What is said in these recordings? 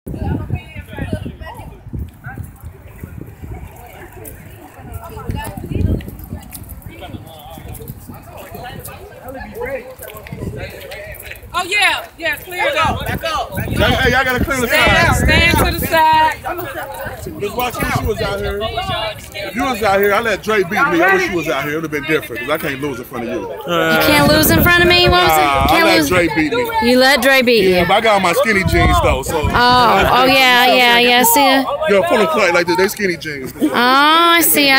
Oh yeah, clear it up. Back up. Hey, y'all gotta clear the side. Stand to the side. Miss Watkins, you was out here. If you was out here, I let Dre beat me. I wish you was out here. It would have been different, because I can't lose in front of you. You can't lose in front of me? What was it? I Can't let lose. Dre beat me. You let Dre beat you? Yeah, but I got on my skinny jeans, though. So. Oh, yeah. See ya. Yo, pull them tight like this. They skinny jeans. Oh, I see.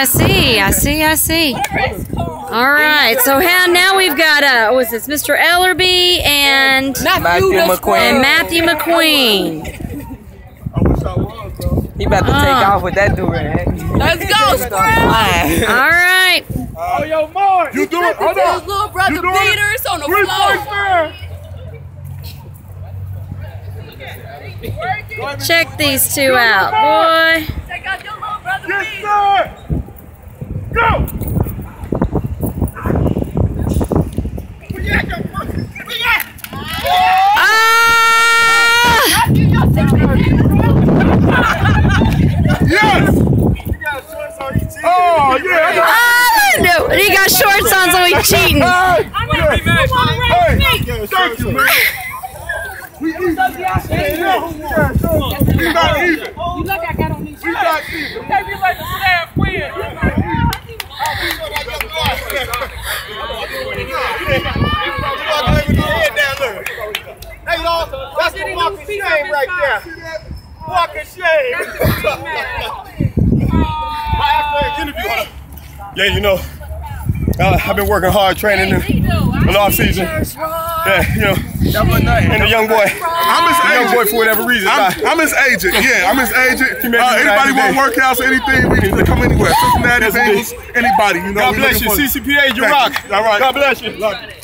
All right, so now we've got what's this? Mr. Ellerbe and Matthew McQueen. Matthew McQueen. I wish I was, bro. He about to take off with that dude. Let's go, Squirrel. All right. Oh, yo, Mark. You do it. Hold on. His little brother beaters on the floor. Check these two out, boy. Check out your little brother beaters. Sir. Go. Yes! Oh, yeah. No, he got shorts on, so he's cheating. Hey, thank you, man. We even. We not even. You look, I got on these. We not even. You can't be like the staff win. Hey, Lord, that's the walking shame right there. Walking shame. Yeah, you know, I've been working hard training in the off season. Yeah, you know, and the young boy. I'm his agent for whatever reason. I'm his agent. Yeah, I'm his agent. Anybody want workouts or anything, we can come anywhere. Cincinnati, Bengals, anybody. You know. God bless you. CCPA, you rock. All right. God bless you.